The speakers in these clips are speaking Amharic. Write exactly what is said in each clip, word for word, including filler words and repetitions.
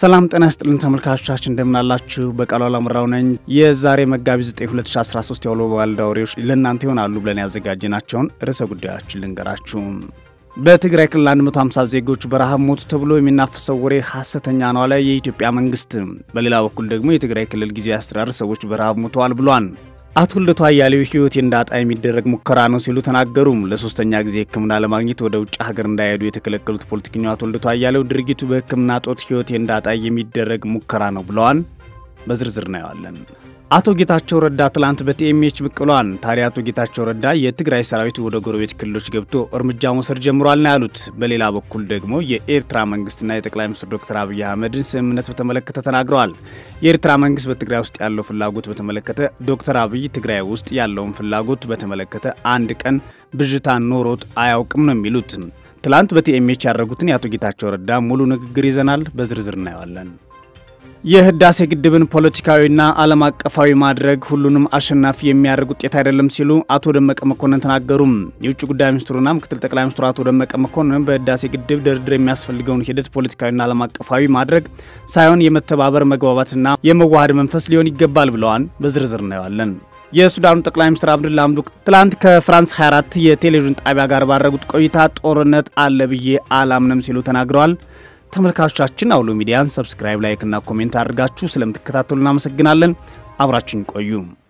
ሰላም ጤና ይስጥልን ተመልካቾቻችን እንደምን አላችሁ በቃሉ አላምራው ነኝ የዛሬ መጋቢት ዘጠኝ ሁለት ሺህ አስራ ሶስት ያለው ባልዳውሪዎች ለእናንተ ይሆናሉ ብለን ያዘጋጀናቸውን ርዕሰ ጉዳዮችን ልንገራችሁ በትግራይ ክልል አንድ መቶ ሃምሳ ዜጎች በርሃብ ሞቱ ተብሎ የሚናፈሰው ወሬ ሐሰተኛ ነው አለ የኢትዮጵያ መንግስት በሌላ በኩል ደግሞ የትግራይ ክልል ጊዜያዊ አስተዳደር ሰዎች በርሃብ ሞተዋል ብሏል አያሌው አያሌው ህይወቴን እንዳጣ የሚደረግ ሙከራ ነው ሲሉ ተናገሩ ለሶስተኛ ጊዜ ህክምና ለማግኘት ወደ ውጭ ሀገር እንዳይሄዱ የተከለከሉት ፖለቲከኛው አያሌው ድርጊቱ በህክምና ጦት ህይወቴን እንዳጣ የሚደረግ ሙከራ ነው ብለዋል በዝርዝር ነው ያለን አቶ ጌታቸው ረዳ ትላንት በቲኤምኤች ብቅሏን ታዲያ አቶ ጌታቸው ረዳ የትግራይ ሰራዊት ወደ ጎረቤት ክልሎች ገብቶ እርምጃ መውሰድ ጀምሯል ነው ያሉት በሌላ በኩል ደግሞ የኤርትራ መንግስትና የጠቅላይ ሚኒስትር ዶክተር አብይ አህመድን ስምምነት በተመለከተ ተናግረዋል የኤርትራ መንግስት በትግራይ ውስጥ ያለው ፍላጎት በተመለከተ ዶክተር አብይ ትግራይ ውስጥ ያለውን ፍላጎት በተመለከተ አንድ ቀን ብዥታ ኖሮት አያውቅም ነው የሚሉት ትላንት በቲኤምኤች ያደረጉትን የአቶ ጌታቸው ረዳ ሙሉ ንግግር ይዘናል በዝርዝር እናያለን የህዳሴ ግድብን ፖለቲካዊና ዓለም አቀፋዊ ማድረግ ሁሉንም አሸናፊ የሚያደርግ ውጤት አይደለም ሲሉ አቶ ደመቀ መኮንን ተናገሩ የውጭ ጉዳይ ሚኒስትሩና ምክትል ጠቅላይ ሚኒስትሩ አቶ ደመቀ መኮንን በህዳሴ ግድብ ድርድር የሚያስፈልገውን ሂደት ፖለቲካዊና ዓለም አቀፋዊ ማድረግ ሳይሆን የመተባበር መግባባትና የመዋሃድ መንፈስ ሊሆን ይገባል ብለዋል በዝርዝር እናያለን የሱዳኑ ጠቅላይ ሚኒስትር አብዱላ አህመድ ትላንት ከፍራንስ ሃያ አራት የቴሌቪዥን ጣቢያ ጋር ባደረጉት ቆይታ ጦርነት አለ ብዬ አላምንም ሲሉ ተናግረዋል ተመልካቾቻችን አውሎ ሚዲያን ሰብስክራይብ ላይክ እና ኮሜንት አድርጋችሁ ስለምትከታተሉና አመሰግናለን አብራችሁን ቆዩ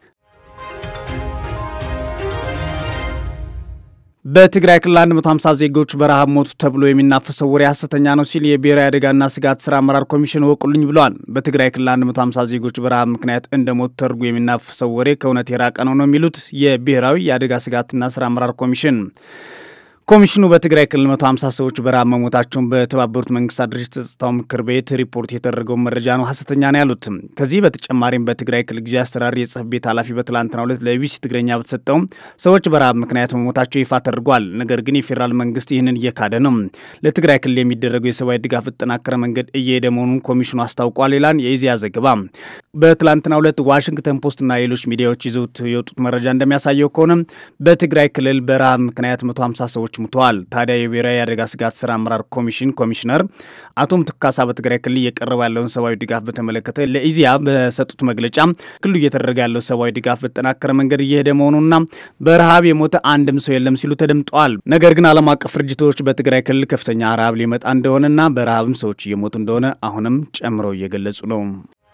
በትግራይ ክልል አንድ መቶ ሃምሳ ዜጎች በርሃብ ሞቱ ተብሎ የሚናፈሰው ወሬ ሐሰተኛ ነው ሲል የብሔራዊ አደጋና ስጋት ስራ አመራር ኮሚሽን ወቁልኝ ብሏል በትግራይ ክልል አንድ መቶ ሃምሳ ዜጎች በርሃብ ምክንያት እንደሞቱ ተርጎ የሚናፈሰው ወሬ ከእውነት የራቀ ነው ነው የሚሉት የብሔራዊ የአደጋ ስጋትና ስራ አመራር ኮሚሽን ኮሚሽኑ በትግራይ ክልል መቶ ሃምሳ ሰዎች በርሃብ መሞታቸውን በተባበሩት መንግስታት ድርጅት ጸጥታው ምክር ቤት ሪፖርት የተደረገው መረጃ ነው ሐሰተኛ ነው ያሉት ከዚህ በተጨማሪም በትግራይ ክልል ጊዜያዊ አስተዳደር የጽህፈት ቤት ኃላፊ በትላንትናው ዕለት ለቢቢሲ ትግረኛ በተሰጠው ሰዎች በርሃብ ምክንያት መሞታቸው ይፋ ተደርጓል ነገር ግን የፌደራል መንግስት ይህንን እየካደ ነው ለትግራይ ክልል የሚደረገው የሰብአዊ ድጋፍ ተጠናከረ መንገድ እየሄደ መሆኑን ኮሚሽኑ አስታውቋል ይላል የኢዜአ ዘገባ በትላንትናው ዕለት ዋሽንግተን ፖስትና ሌሎች ሚዲያዎች ይዘውት የወጡት መረጃ እንደሚያሳየው ከሆነ በትግራይ ክልል በርሃብ ምክንያት መቶ ሃምሳ ሰዎች ሙተዋል ታዲያ የብሔራዊ አደጋ ስጋት ስራ አመራር ኮሚሽን ኮሚሽነር አቶ ምትካሳ በትግራይ ክልል እየቀረበ ያለውን ሰብአዊ ድጋፍ በተመለከተ ለኢዜአ በሰጡት መግለጫ ክልሉ እየተደረገ ያለው ሰብአዊ ድጋፍ በተጠናከረ መንገድ እየሄደ መሆኑንና በርሃብ የሞተ አንድም ሰው የለም ሲሉ ተደምጠዋል ነገር ግን ዓለም አቀፍ ድርጅቶች በትግራይ ክልል ከፍተኛ ረሃብ ሊመጣ እንደሆነና በርሃብም ሰዎች እየሞቱ እንደሆነ አሁንም ጨምረው እየገለጹ ነው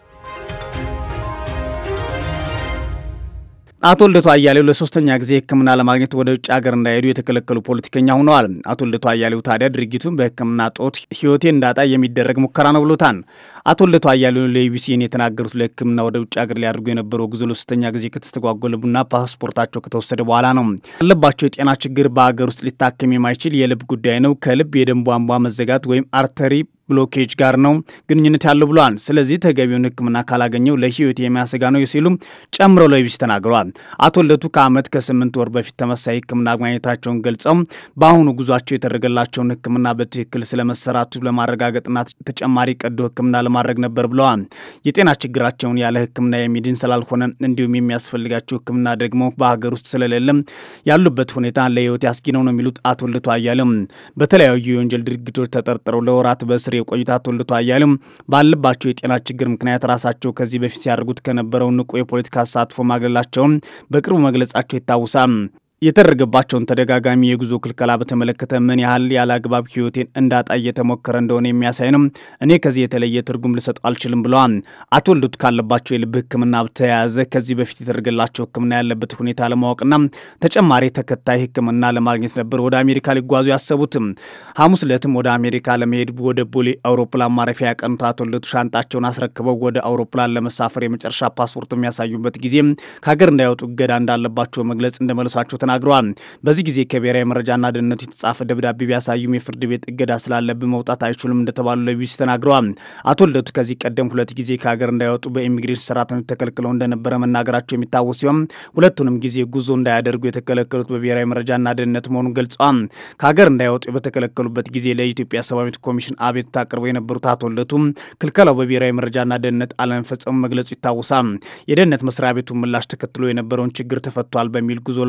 አያሌው አያሌው ለሶስተኛ ጊዜ ህክምና ለማግኘት ወደ ውጭ ሀገር እንዳይሄዱ የተከለከሉ ፖለቲከኛ ሆነዋል አያሌው አያሌው ታዲያ ድርጊቱን በህክምና ጦት ህይወቴን እንዳጣ የሚደረግ ሙከራ ነው ብሎታል አያሌው አያሌው ለኢቢሲ የተናገሩት ለህክምና ወደ ውጭ ሀገር ሊያደርጉ የነበረው ጉዞ ለሶስተኛ ጊዜ ከተስተጓጎለቡና ፓስፖርታቸው ከተወሰደ በኋላ ነው ያለባቸው የጤና ችግር በአገር ውስጥ ሊታከም የማይችል የልብ ጉዳይ ነው ከልብ የደም ቧንቧ መዘጋት ወይም አርተሪ ብሎኬጅ ጋር ነው ግንኙነት ያለው ብሏል ስለዚህ ተገቢውን ህክምና ካላገኘው ለህይወት የሚያሰጋ ነው ሲሉ ጨምሮ ለኢቢሲ ተናግረዋል አያሌው ከአመት ከስምንት ወር በፊት ተመሳሳይ ህክምና ማግኘታቸውን ገልጸው በአሁኑ ጉዟቸው የተደረገላቸውን ህክምና በትክክል ስለመሰራቱ ለማረጋገጥና ተጨማሪ ቀዶ ህክምና ለማድረግ ነበር ብለዋል የጤና ችግራቸውን ያለ ህክምና የሚድን ስላልሆነ እንዲሁም የሚያስፈልጋቸው ህክምና ደግሞ በአገር ውስጥ ስለሌለም ያሉበት ሁኔታ ለህይወት ያስጊነው ነው የሚሉት አያሌው አያሌው በተለያዩ የወንጀል ድርጊቶች ተጠርጥረው ለወራት በስር የቆይታ አያሌው አያሌው ባለባቸው የጤና ችግር ምክንያት ራሳቸው ከዚህ በፊት ያደርጉት ከነበረው ንቁ የፖለቲካ ተሳትፎ ማግለላቸውን በቅርቡ መግለጻቸው ይታወሳል የተደረገባቸውን ተደጋጋሚ የጉዞ ክልከላ በተመለከተ ምን ያህል ያላግባብ ህይወቴን እንዳጣ እየተሞከረ እንደሆነ የሚያሳይ ነው እኔ ከዚህ የተለየ ትርጉም ልሰጥ አልችልም ብለዋል አያሌው ካለባቸው የልብ ህክምና በተያያዘ ከዚህ በፊት የተደረገላቸው ህክምና ያለበት ሁኔታ ለማወቅና ተጨማሪ ተከታይ ህክምና ለማግኘት ነበር ወደ አሜሪካ ሊጓዙ ያሰቡት ሐሙስ ዕለትም ወደ አሜሪካ ለመሄድ ወደ ቦሌ አውሮፕላን ማረፊያ ያቀኑት አያሌው ሻንጣቸውን አስረክበው ወደ አውሮፕላን ለመሳፈር የመጨረሻ ፓስፖርት የሚያሳዩበት ጊዜ ከሀገር እንዳይወጡ ገዳ እንዳለባቸው መግለጽ እንደመለሳቸው ተናግረዋል በዚህ ጊዜ ከብሔራዊ መረጃና ደህንነት የተጻፈ ደብዳቤ ቢያሳዩም የፍርድ ቤት እገዳ ስላለበት መውጣት አይችሉም እንደተባሉ ለቢቢሲ ተናግረዋል አያሌው ከዚህ ቀደም ሁለት ጊዜ ከሀገር እንዳይወጡ በኢሚግሬሽን ሰራተኞች ተከልክለው እንደነበረ መናገራቸው የሚታወስ ሲሆን ሁለቱንም ጊዜ ጉዞ እንዳያደርጉ የተከለከሉት በብሔራዊ መረጃና ደህንነት መሆኑን ገልጸዋል ከሀገር እንዳይወጡ በተከለከሉበት ጊዜ ለኢትዮጵያ ሰብአዊ መብት ኮሚሽን አቤቱታ አቅርበው የነበሩት አያሌው ክልከላው በብሔራዊ መረጃና ደህንነት አለመፈጸሙ መግለጹ ይታወሳል የደህንነት መስሪያ ቤቱ ምላሽ ተከትሎ የነበረውን ችግር ተፈቷል በሚል ጉዞ ለማድረግ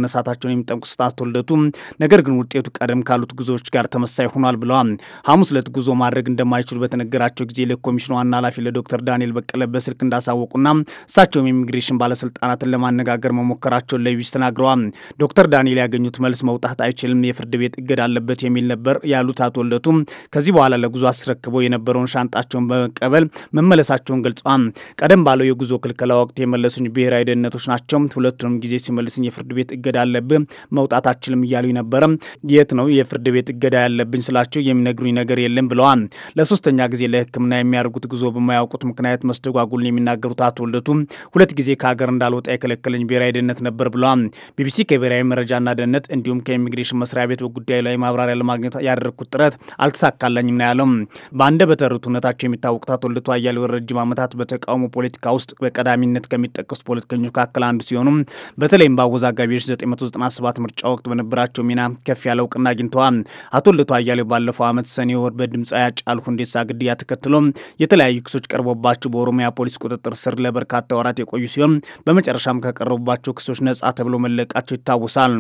መነሳታቸውን የሚጠቅሱት አቶ ልደቱ ነገር ግን ውጤቱ ቀደም ካሉት ጉዞዎች ጋር ተመሳሳይ ሆኗል ብለዋል። ሐሙስ ዕለት ጉዞ ማድረግ እንደማይችሉ በተነገራቸው ጊዜ ለኮሚሽኑ ዋና ኃላፊ ለዶክተር ዳንኤል በቀለ በስልክ እንዳሳወቁና እሳቸውም ኢሚግሬሽን ባለስልጣናትን ለማነጋገር መሞከራቸውን ለቢቢሲ ተናግረዋል። ዶክተር ዳንኤል ያገኙት መልስ መውጣት አይችልም፣ የፍርድ ቤት እገዳ አለበት የሚል ነበር ያሉት አቶ ልደቱ ከዚህ በኋላ ለጉዞ አስረክበው የነበረውን ሻንጣቸውን በመቀበል መመለሳቸውን ገልጸዋል። ቀደም ባለው የጉዞ ክልከላ ወቅት የመለሱኝ ብሔራዊ ደህንነቶች ናቸው። ሁለቱንም ጊዜ ሲመልስኝ የፍርድ ቤት እገዳ አለብህ መውጣት አችልም እያሉ ነበር። የት ነው የፍርድ ቤት እገዳ ያለብኝ ስላቸው የሚነግሩኝ ነገር የለም ብለዋል። ለሶስተኛ ጊዜ ለሕክምና የሚያደርጉት ጉዞ በማያውቁት ምክንያት መስተጓጉልን የሚናገሩት አቶ ልደቱ ሁለት ጊዜ ከሀገር እንዳልወጣ የከለከለኝ ብሔራዊ ደህንነት ነበር ብለዋል። ቢቢሲ ከብሔራዊ መረጃና ደህንነት እንዲሁም ከኢሚግሬሽን መስሪያ ቤት በጉዳዩ ላይ ማብራሪያ ለማግኘት ያደረኩት ጥረት አልተሳካልኝም ነው ያለው። በአንደበተ ርቱዕነታቸው የሚታወቁት አቶ ልደቱ አያሌው ረጅም ዓመታት በተቃውሞ ፖለቲካ ውስጥ በቀዳሚነት ከሚጠቀሱት ፖለቲከኞች መካከል አንዱ ሲሆኑ በተለይም በአወዛጋቢዎች ዘጠኝ መቶ ዘጠና ሰባት ምርጫ ወቅት በነበራቸው ሚና ከፍ ያለ እውቅና አግኝተዋል። አቶ ልደቱ አያሌው ባለፈው ዓመት ሰኔ ወር በድምጻዊ ሃጫሉ ሁንዴሳ ግድያ ተከትሎ የተለያዩ ክሶች ቀርቦባቸው በኦሮሚያ ፖሊስ ቁጥጥር ስር ለበርካታ ወራት የቆዩ ሲሆን በመጨረሻም ከቀረቡባቸው ክሶች ነጻ ተብሎ መለቀቃቸው ይታወሳል።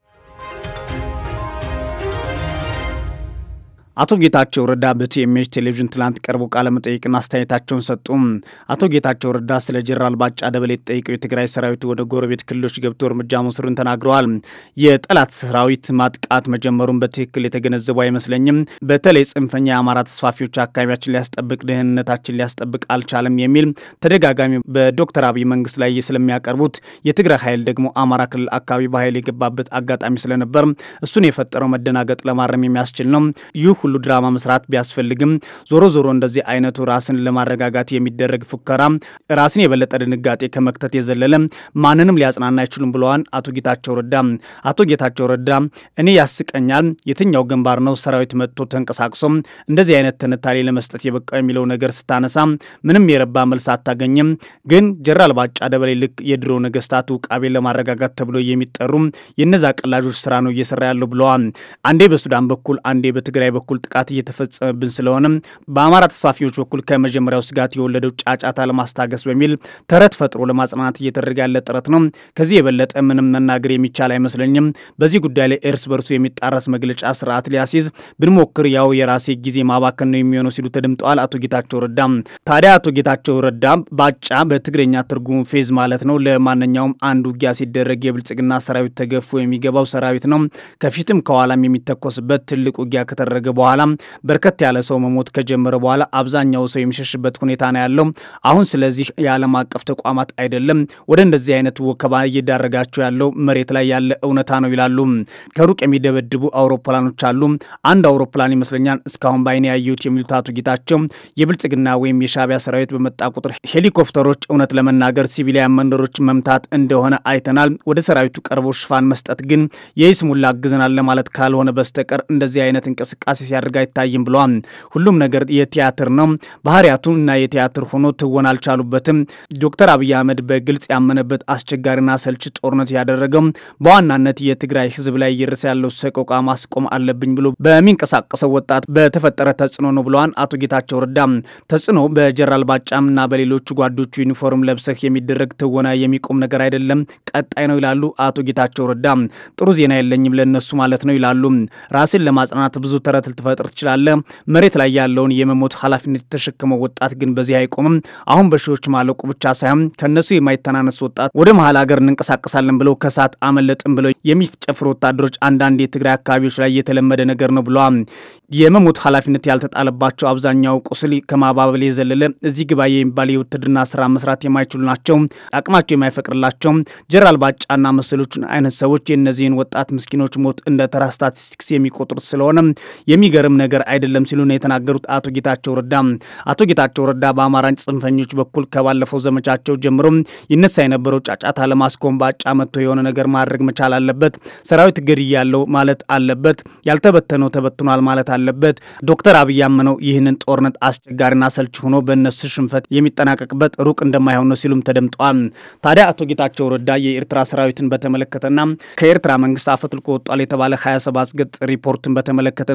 አቶ ጌታቸው ረዳ በቲኤምኤች ቴሌቪዥን ትላንት ቀርቦ ቃለ መጠይቅና አስተያየታቸውን ሰጡ። አቶ ጌታቸው ረዳ ስለ ጀነራል ባጫ ደበሌ ተጠይቀው የትግራይ ሰራዊት ወደ ጎረቤት ክልሎች ገብቶ እርምጃ መውሰዱን ተናግረዋል። የጠላት ሰራዊት ማጥቃት መጀመሩን በትክክል የተገነዘቡ አይመስለኝም። በተለይ ጽንፈኛ የአማራ ተስፋፊዎች አካባቢያችን ሊያስጠብቅ ደህንነታችን ሊያስጠብቅ አልቻለም የሚል ተደጋጋሚ በዶክተር አብይ መንግስት ላይ ስለሚያቀርቡት የትግራይ ኃይል ደግሞ አማራ ክልል አካባቢ በኃይል የገባበት አጋጣሚ ስለነበር እሱን የፈጠረው መደናገጥ ለማረም የሚያስችል ነው። ይህ ሁሉ ድራማ መስራት ቢያስፈልግም ዞሮ ዞሮ እንደዚህ አይነቱ ራስን ለማረጋጋት የሚደረግ ፉከራ ራስን የበለጠ ድንጋጤ ከመክተት የዘለለ ማንንም ሊያጽናና አይችሉም ብለዋል አቶ ጌታቸው ረዳ። አቶ ጌታቸው ረዳ እኔ ያስቀኛል የትኛው ግንባር ነው ሰራዊት መጥቶ ተንቀሳቅሶ እንደዚህ አይነት ትንታኔ ለመስጠት የበቃው የሚለው ነገር ስታነሳ ምንም የረባ መልስ አታገኝም። ግን ጀነራል ባጫ ደበሌ ልክ የድሮ ነገስታት ውቃቤ ለማረጋጋት ተብሎ የሚጠሩ የነዛ ቀላጆች ስራ ነው እየሰራ ያለው ብለዋል። አንዴ በሱዳን በኩል አንዴ በትግራይ በኩል ጥቃት እየተፈጸመብን ስለሆነ በአማራ ተሳፊዎች በኩል ከመጀመሪያው ስጋት የወለደው ጫጫታ ለማስታገስ በሚል ተረት ፈጥሮ ለማጽናናት እየተደረገ ያለ ጥረት ነው። ከዚህ የበለጠ ምንም መናገር የሚቻል አይመስለኝም። በዚህ ጉዳይ ላይ እርስ በርሱ የሚጣረስ መግለጫ ስርዓት ሊያስይዝ ብንሞክር ያው የራሴ ጊዜ ማባከን ነው የሚሆነው ሲሉ ተደምጠዋል አቶ ጌታቸው ረዳ። ታዲያ አቶ ጌታቸው ረዳ ባጫ በትግረኛ ትርጉሙ ፌዝ ማለት ነው። ለማንኛውም አንድ ውጊያ ሲደረግ የብልጽግና ሰራዊት ተገፎ የሚገባው ሰራዊት ነው። ከፊትም ከኋላም የሚተኮስበት ትልቅ ውጊያ ከተደረገ በኋላ በርከት ያለ ሰው መሞት ከጀመረ በኋላ አብዛኛው ሰው የሚሸሽበት ሁኔታ ነው ያለው። አሁን ስለዚህ የዓለም አቀፍ ተቋማት አይደለም ወደ እንደዚህ አይነት ወከባ እየዳረጋቸው ያለው መሬት ላይ ያለ እውነታ ነው ይላሉ። ከሩቅ የሚደበድቡ አውሮፕላኖች አሉ። አንድ አውሮፕላን ይመስለኛል እስካሁን ባይኔ ያዩት የሚሉት አቶ ጌታቸው የብልጽግና ወይም የሻቢያ ሰራዊት በመጣ ቁጥር ሄሊኮፕተሮች እውነት ለመናገር ሲቪሊያን መንደሮች መምታት እንደሆነ አይተናል። ወደ ሰራዊቱ ቀርቦ ሽፋን መስጠት ግን የይስሙላ አግዘናል ለማለት ካልሆነ በስተቀር እንደዚህ አይነት እንቅስቃሴ ሲያደርግ አይታይም ብለዋል። ሁሉም ነገር የቲያትር ነው። ባህሪያቱና የቲያትር ሆኖ ትወና አልቻሉበትም። ዶክተር አብይ አህመድ በግልጽ ያመነበት አስቸጋሪና ሰልች ጦርነት ያደረገው በዋናነት የትግራይ ህዝብ ላይ እየደረሰ ያለው ሰቆቃ ማስቆም አለብኝ ብሎ በሚንቀሳቀሰው ወጣት በተፈጠረ ተጽዕኖ ነው ብለዋል አቶ ጌታቸው ረዳ። ተጽዕኖ በጀነራል ባጫምና በሌሎች ጓዶቹ ዩኒፎርም ለብሰህ የሚደረግ ትወና የሚቆም ነገር አይደለም፣ ቀጣይ ነው ይላሉ አቶ ጌታቸው ረዳ። ጥሩ ዜና የለኝም ለነሱ ማለት ነው ይላሉ። ራስን ለማጽናናት ብዙ ተረት ልትፈጥር ትችላለህ። መሬት ላይ ያለውን የመሞት ኃላፊነት ተሸክመው ወጣት ግን በዚህ አይቆምም። አሁን በሺዎች ማለቁ ብቻ ሳይሆን ከነሱ የማይተናነስ ወጣት ወደ መሃል ሀገር እንንቀሳቀሳለን ብለው ከሳት አመለጥን ብለው የሚጨፍሩ ወታደሮች አንዳንድ የትግራይ አካባቢዎች ላይ የተለመደ ነገር ነው ብለዋል። የመሞት ኃላፊነት ያልተጣለባቸው አብዛኛው ቁስል ከማባበል የዘለለ እዚህ ግባ የሚባል የውትድርና ስራ መስራት የማይችሉ ናቸው። አቅማቸው የማይፈቅድላቸው ጀነራል ባጫና መሰሎቹን አይነት ሰዎች የነዚህን ወጣት ምስኪኖች ሞት እንደ ተራ ስታቲስቲክስ የሚቆጥሩት ስለሆነ የሚገርም ነገር አይደለም ሲሉ ነው የተናገሩት አቶ ጌታቸው ረዳ። አቶ ጌታቸው ረዳ በአማራጭ ጽንፈኞች በኩል ከባለፈው ዘመቻቸው ጀምሮ ይነሳ የነበረው ጫጫታ ለማስቆም ባጫ መጥቶ የሆነ ነገር ማድረግ መቻል አለበት። ሰራዊት ገድያለው ማለት አለበት። ያልተበተነው ተበትኗል ማለት አለበት። ዶክተር አብይ ያመነው ይህንን ጦርነት አስቸጋሪና ሰልች ሆኖ በእነሱ ሽንፈት የሚጠናቀቅበት ሩቅ እንደማይሆን ነው ሲሉም ተደምጠዋል። ታዲያ አቶ ጌታቸው ረዳ የኤርትራ ሰራዊትን በተመለከተና ከኤርትራ መንግስት አፈትልቆ ወጣል የተባለ ሃያ ሰባት ገጽ ሪፖርትን በተመለከተም ጥያቄ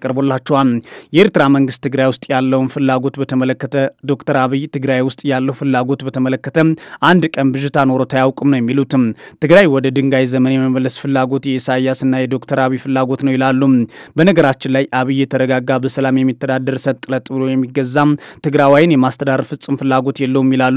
ቀርቦላቸዋል። የኤርትራ መንግስት ትግራይ ውስጥ ያለውን ፍላጎት በተመለከተ ዶክተር አብይ ትግራይ ውስጥ ያለው ፍላጎት በተመለከተ አንድ ቀን ብዥታ ኖሮት አያውቅም ነው የሚሉት። ትግራይ ወደ ድንጋይ ዘመን የመመለስ ፍላጎት የኢሳያስና የዶክተር አብይ ፍላጎት ነው ይላሉ። በነገራችን ላይ አብይ የተረጋጋ በሰላም የሚተዳደር ሰጥለጥ ብሎ የሚገዛ ትግራዋይን የማስተዳደር ፍጹም ፍላጎት የለውም ይላሉ።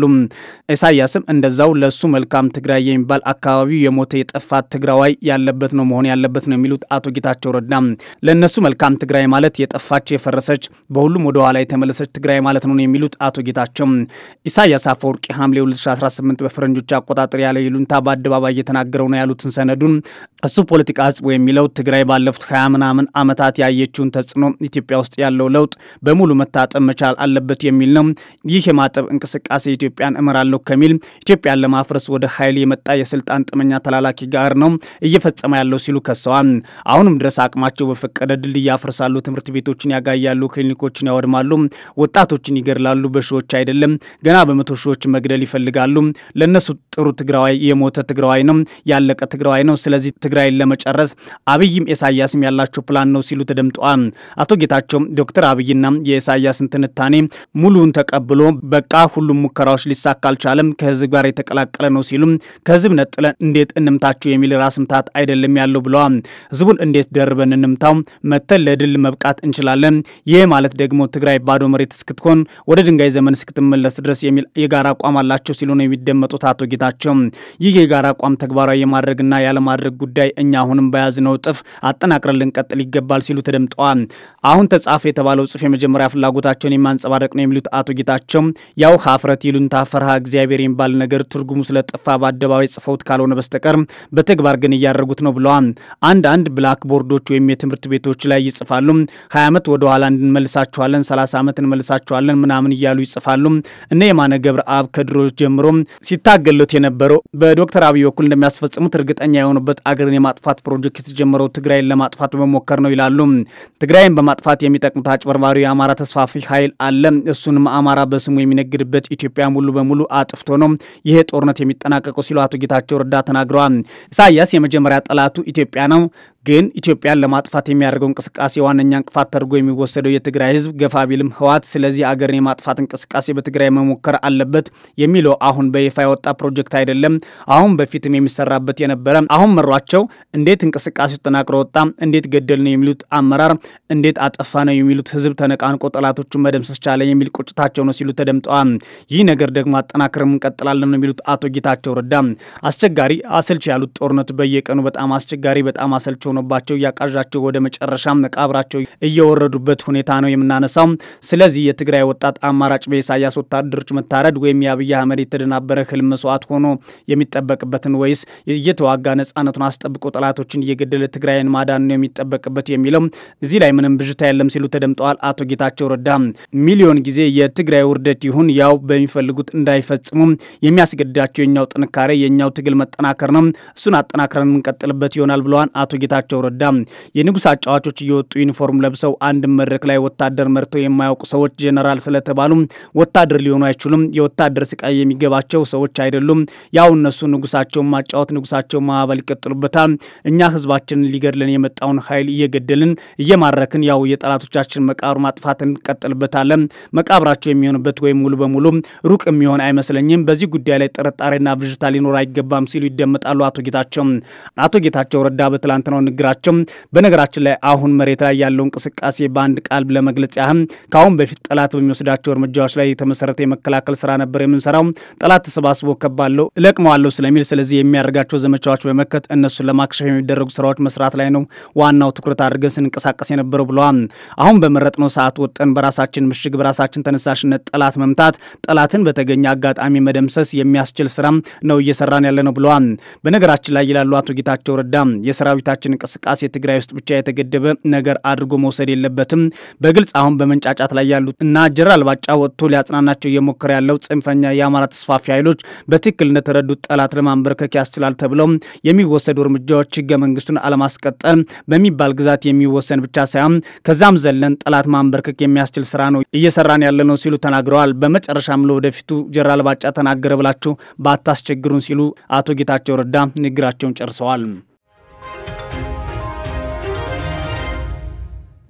ኢሳያስም እንደዛው ለሱ መልካም ትግራይ የሚባል አካባቢው የሞተ የጠፋ ትግራዋይ ያለበት ነው መሆን ያለበት ነው የሚሉት አቶ ጌታቸው ረዳ ለነሱ መልካም ትግራይ ማለት የጠፋች የፈረሰች በሁሉም ወደ ኋላ የተመለሰች ትግራይ ማለት ነው የሚሉት አቶ ጌታቸው ኢሳያስ አፈወርቂ ሐምሌ ሁለት ሺህ አስራ ስምንት በፈረንጆች አቆጣጠር ያለ ይሉንታ በአደባባይ እየተናገረው ነው ያሉትን ሰነዱን እሱ ፖለቲካ አጽቦ የሚለው ትግራይ ባለፉት ሃያ ምናምን አመታት ያየችውን ተጽዕኖ ኢትዮጵያ ውስጥ ያለው ለውጥ በሙሉ መታጠብ መቻል አለበት የሚል ነው። ይህ የማጠብ እንቅስቃሴ ኢትዮጵያን እመራለሁ ከሚል ኢትዮጵያን ለማፍረስ ወደ ኃይል የመጣ የስልጣን ጥመኛ ተላላኪ ጋር ነው እየፈጸመ ያለው ሲሉ ከሰዋል። አሁንም ድረስ አቅማቸው በፈቀደ ድል ያፈርሳሉ፣ ትምህርት ቤቶችን ያጋያሉ፣ ክሊኒኮችን ያወድማሉ፣ ወጣቶችን ይገድላሉ። በሺዎች አይደለም ገና በመቶ ሺዎች መግደል ይፈልጋሉ። ለነሱ ጥሩ ትግራዋይ የሞተ ትግራዋይ ነው፣ ያለቀ ትግራዋይ ነው። ስለዚህ ትግራይን ለመጨረስ አብይም ኢሳያስም ያላቸው ፕላን ነው ሲሉ ተደምጠዋል። አቶ ጌታቸው ዶክተር አብይና የኢሳያስን ትንታኔ ሙሉውን ተቀብሎ በቃ ሁሉም ሙከራዎች ሊሳካ አልቻለም፣ ከህዝብ ጋር የተቀላቀለ ነው ሲሉ ከህዝብ ነጥለን እንዴት እንምታቸው የሚል ራስ ምታት አይደለም ያለው ብለዋል። ህዝቡን እንዴት ደርበን እንምታው መተል ለድል መብቃት እንችላለን። ይሄ ማለት ደግሞ ትግራይ ባዶ መሬት እስክትሆን ወደ ድንጋይ ዘመን እስክትመለስ ድረስ የሚል የጋራ አቋም አላቸው ሲሉ ነው የሚደመጡት አቶ ጌታቸው። ይህ የጋራ አቋም ተግባራዊ የማድረግና ያለ ማድረግ ጉዳይ እኛ አሁንም በያዝነው ጥፍ አጠናክረን ልንቀጥል ይገባል ሲሉ ተደምጠዋል። አሁን ተጻፈ የተባለው ጽፍ የመጀመሪያ ፍላጎታቸውን የማንጸባረቅ ነው የሚሉት አቶ ጌታቸው ያው ሀፍረት ይሉንታ ፈርሃ እግዚአብሔር የሚባል ነገር ትርጉሙ ስለጠፋ በአደባባይ ጽፈውት ካልሆነ በስተቀር በተግባር ግን እያደረጉት ነው ብለዋል። አንድ አንድ ብላክ ቦርዶች ወይም የትምህርት ቤቶች ላይ ይጽፋሉ ሃያ አመት ወደ ኋላ እንመልሳቸዋለን፣ ሰላሳ አመት እንመልሳቸዋለን ምናምን እያሉ ይጽፋሉ። እነ የማነ ገብረአብ ከድሮ ጀምሮ ሲታገሉት የነበረው በዶክተር አብይ በኩል እንደሚያስፈጽሙት እርግጠኛ የሆኑበት አገርን የማጥፋት ፕሮጀክት የተጀመረው ትግራይን ለማጥፋት በመሞከር ነው ይላሉ። ትግራይን በማጥፋት የሚጠቅሙት አጭበርባሪው የአማራ ተስፋፊ ኃይል አለ። እሱንም አማራ በስሙ የሚነግድበት ኢትዮጵያ ሙሉ በሙሉ አጥፍቶ ነው ይሄ ጦርነት የሚጠናቀቀው ሲሉ አቶ ጌታቸው ረዳ ተናግረዋል። ኢሳያስ የመጀመሪያ ጠላቱ ኢትዮጵያ ነው፣ ግን ኢትዮጵያን ለማጥፋት የሚያደርገው እንቅስቃሴ ዋነኛ እንቅፋት ተደርጎ የሚወሰደው የትግራይ ህዝብ ገፋ ቢልም ህዋት ስለዚህ አገርን የማጥፋት እንቅስቃሴ በትግራይ መሞከር አለበት የሚለው አሁን በይፋ የወጣ ፕሮጀክት አይደለም። አሁን በፊትም የሚሰራበት የነበረ አሁን መሯቸው እንዴት እንቅስቃሴው ተጠናክሮ ወጣ፣ እንዴት ገደል ነው የሚሉት አመራር፣ እንዴት አጠፋ ነው የሚሉት ህዝብ ተነቃንቆ ጠላቶቹን መደምሰስ ቻለ የሚል ቁጭታቸው ነው ሲሉ ተደምጠዋል። ይህ ነገር ደግሞ አጠናክረን እንቀጥላለን ነው የሚሉት አቶ ጌታቸው ረዳ። አስቸጋሪ አሰልች ያሉት ጦርነቱ በየቀኑ በጣም አስቸጋሪ በጣም አሰልች ሆኖባቸው ያቃዣቸው ወደ መጨረሻም መቃብራቸው እየወረዱበት ሁኔታ ነው የምናነሳው። ስለዚህ የትግራይ ወጣት አማራጭ በኢሳያስ ወታደሮች መታረድ ወይም የአብይ አህመድ የተደናበረ ህልም መስዋዕት ሆኖ የሚጠበቅበትን ወይስ እየተዋጋ ነጻነቱን አስጠብቆ ጠላቶችን እየገደለ ትግራይን ማዳን ነው የሚጠበቅበት የሚለው እዚህ ላይ ምንም ብዥታ የለም ሲሉ ተደምጠዋል አቶ ጌታቸው ረዳ። ሚሊዮን ጊዜ የትግራይ ውርደት ይሁን ያው በሚፈልጉት እንዳይፈጽሙ የሚያስገድዳቸው የኛው ጥንካሬ የኛው ትግል መጠናከር ነው፣ እሱን አጠናክረን እንቀጥልበት ይሆናል ብለዋል አቶ ጌታቸው ረዳ። የንጉስ አጫዋቾች እየወጡ ዩኒፎርም ለብሰው አንድ መድረክ ላይ ወታደር መርተው የማያውቁ ሰዎች ጀነራል ስለተባሉ ወታደር ሊሆኑ አይችሉም። የወታደር ስቃይ የሚገባቸው ሰዎች አይደሉም። ያው እነሱ ንጉሳቸውን ማጫወት ንጉሳቸውን ማባል ይቀጥሉበታል። እኛ ህዝባችንን ሊገድለን የመጣውን ኃይል እየገደልን እየማረክን ያው የጠላቶቻችን መቃብር ማጥፋትን እንቀጥልበታለን። መቃብራቸው የሚሆንበት ወይም ሙሉ በሙሉ ሩቅ የሚሆን አይመስለኝም። በዚህ ጉዳይ ላይ ጥርጣሬና ብዥታ ሊኖር አይገባም ሲሉ ይደመጣሉ አቶ ጌታቸው። አቶ ጌታቸው ረዳ በትላንትናው ንግራቸው በነገራችን ላይ አሁን መሬት ላይ ያለው እንቅስቃሴ በአንድ ቃል ለመግለጽ ያህል ካሁን በፊት ጠላት በሚወስዳቸው እርምጃዎች ላይ የተመሰረተ የመከላከል ስራ ነበር የምንሰራው። ጠላት ተሰባስቦ ከባለው ለቅመዋለው ስለሚል ስለዚህ የሚያደርጋቸው ዘመቻዎች በመከት እነሱ ለማክሸፍ የሚደረጉ ስራዎች መስራት ላይ ነው ዋናው ትኩረት አድርገን ስንንቀሳቀስ የነበረው ብለዋል። አሁን በመረጥነው ሰዓት ወጥተን በራሳችን ምሽግ በራሳችን ተነሳሽነት ጠላት መምታት ጠላትን በተገኘ አጋጣሚ መደምሰስ የሚያስችል ስራ ነው እየሰራን ያለ ነው ብለዋል። በነገራችን ላይ ይላሉ አቶ ጌታቸው ረዳ የሰራዊታችን እንቅስቃሴ ትግራይ ውስጥ ብቻ የተገደበ ነገር አድርጎ መውሰድ የለበትም። በግልጽ አሁን በመንጫጫት ላይ ያሉት እና ጀነራል ባጫ ወጥቶ ሊያጽናናቸው እየሞከረ ያለው ጽንፈኛ የአማራ ተስፋፊ ኃይሎች በትክክል እንደተረዱት ጠላት ለማንበርከክ ያስችላል ተብለው የሚወሰዱ እርምጃዎች ህገ መንግስቱን አለማስቀጠል በሚባል ግዛት የሚወሰን ብቻ ሳይሆን ከዛም ዘለን ጠላት ማንበርከክ የሚያስችል ስራ ነው እየሰራን ያለ ነው ሲሉ ተናግረዋል። በመጨረሻም ለወደፊቱ ጀነራል ባጫ ተናገረ ብላችሁ ባታስቸግሩን ሲሉ አቶ ጌታቸው ረዳ ንግራቸውን ጨርሰዋል።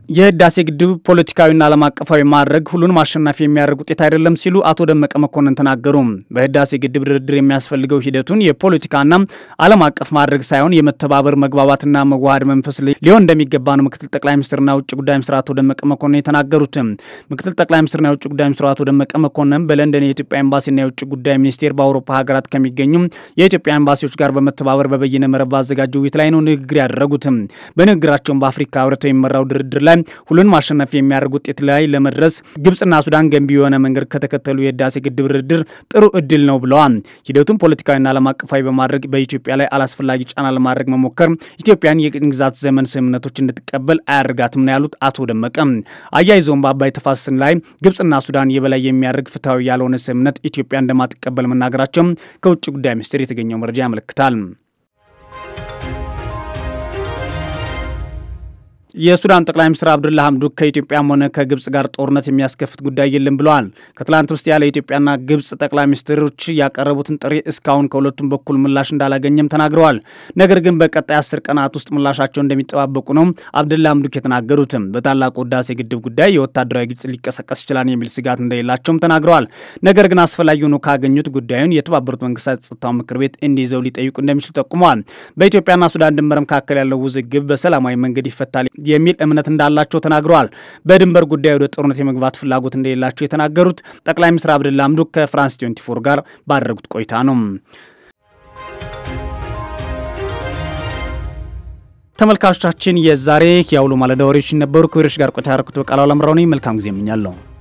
የህዳሴ ግድብ ፖለቲካዊና ዓለም አቀፋዊ ማድረግ ሁሉን ማሸነፍ የሚያደርግ ውጤት አይደለም ሲሉ አቶ ደመቀ መኮንን ተናገሩ። በህዳሴ ግድብ ድርድር የሚያስፈልገው ሂደቱን የፖለቲካና ዓለም አቀፍ ማድረግ ሳይሆን የመተባበር መግባባትና መዋሃድ መንፈስ ሊሆን እንደሚገባ ነው ምክትል ጠቅላይ ሚኒስትርና ውጭ ጉዳይ ሚኒስትር አቶ ደመቀ መኮንን የተናገሩት። ምክትል ጠቅላይ ሚኒስትርና ውጭ ጉዳይ ሚኒስትር አቶ ደመቀ መኮንን በለንደን የኢትዮጵያ ኤምባሲና የውጭ ጉዳይ ሚኒስቴር በአውሮፓ ሀገራት ከሚገኙ የኢትዮጵያ ኤምባሲዎች ጋር በመተባበር በበይነ መረብ ባዘጋጀው ውይይት ላይ ነው ንግግር ያደረጉት። በንግግራቸው በአፍሪካ ህብረት የሚመራው ድርድር ላይ ሁሉን ማሸነፍ የሚያደርግ ውጤት ላይ ለመድረስ ግብጽና ሱዳን ገንቢ የሆነ መንገድ ከተከተሉ የህዳሴ ግድብ ድርድር ጥሩ እድል ነው ብለዋል። ሂደቱን ፖለቲካዊና ዓለም አቀፋዊ በማድረግ በኢትዮጵያ ላይ አላስፈላጊ ጫና ለማድረግ መሞከር ኢትዮጵያን የቅኝ ግዛት ዘመን ስምምነቶች እንድትቀበል አያደርጋትም ነው ያሉት አቶ ደመቀ። አያይዘውም በአባይ ተፋሰስ ላይ ግብጽና ሱዳን የበላይ የሚያደርግ ፍትሃዊ ያልሆነ ስምምነት ኢትዮጵያ እንደማትቀበል መናገራቸው ከውጭ ጉዳይ ሚኒስቴር የተገኘው መረጃ ያመለክታል። የሱዳን ጠቅላይ ሚኒስትር አብዱላ ሐምዱክ ከኢትዮጵያም ሆነ ከግብጽ ጋር ጦርነት የሚያስከፍት ጉዳይ የለም ብለዋል። ከትላንት ውስጥ ያለ ኢትዮጵያና ግብጽ ጠቅላይ ሚኒስትሮች ያቀረቡትን ጥሪ እስካሁን ከሁለቱም በኩል ምላሽ እንዳላገኘም ተናግረዋል። ነገር ግን በቀጣይ አስር ቀናት ውስጥ ምላሻቸው እንደሚጠባበቁ ነው አብዱላ ሐምዱክ የተናገሩት። በታላቁ ህዳሴ ግድብ ጉዳይ የወታደራዊ ግጭት ሊቀሰቀስ ይችላል የሚል ስጋት እንደሌላቸውም ተናግረዋል። ነገር ግን አስፈላጊ ሆኖ ካገኙት ጉዳዩን የተባበሩት መንግስታት ጸጥታው ምክር ቤት እንዲይዘው ሊጠይቁ እንደሚችሉ ጠቁመዋል። በኢትዮጵያና ሱዳን ድንበር መካከል ያለው ውዝግብ በሰላማዊ መንገድ ይፈታል የሚል እምነት እንዳላቸው ተናግረዋል። በድንበር ጉዳይ ወደ ጦርነት የመግባት ፍላጎት እንደሌላቸው የተናገሩት ጠቅላይ ሚኒስትር አብዱላ ሐምዱክ ከፍራንስ ሃያ አራት ጋር ባደረጉት ቆይታ ነው። ተመልካቾቻችን የዛሬ ያውሎ ማለዳ ወሬዎች ነበሩ። ከወሬዎች ጋር ቆይታ ያደረኩት በቃላው ለምራው ነኝ። መልካም ጊዜ እመኛለሁ።